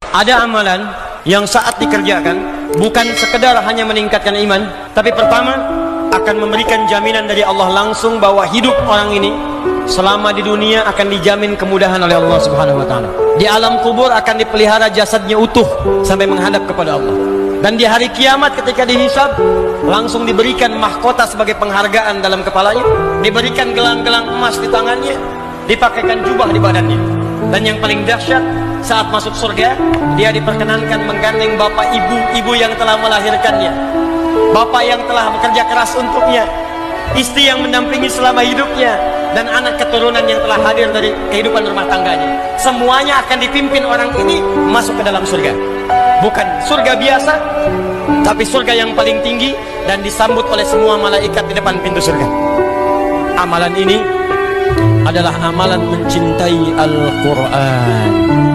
Ada amalan yang saat dikerjakan bukan sekedar hanya meningkatkan iman, tapi pertama akan memberikan jaminan dari Allah langsung bahwa hidup orang ini selama di dunia akan dijamin kemudahan oleh Allah Subhanahu wa taala. Di alam kubur akan dipelihara jasadnya utuh sampai menghadap kepada Allah. Dan di hari kiamat ketika dihisab langsung diberikan mahkota sebagai penghargaan dalam kepalanya, diberikan gelang-gelang emas di tangannya, dipakaikan jubah di badannya. Dan yang paling dahsyat, saat masuk surga dia diperkenankan menggandeng bapak ibu yang telah melahirkannya, bapak yang telah bekerja keras untuknya, istri yang mendampingi selama hidupnya, dan anak keturunan yang telah hadir dari kehidupan rumah tangganya. Semuanya akan dipimpin orang ini masuk ke dalam surga. Bukan surga biasa, tapi surga yang paling tinggi, dan disambut oleh semua malaikat di depan pintu surga. Amalan ini adalah amalan mencintai Al-Quran.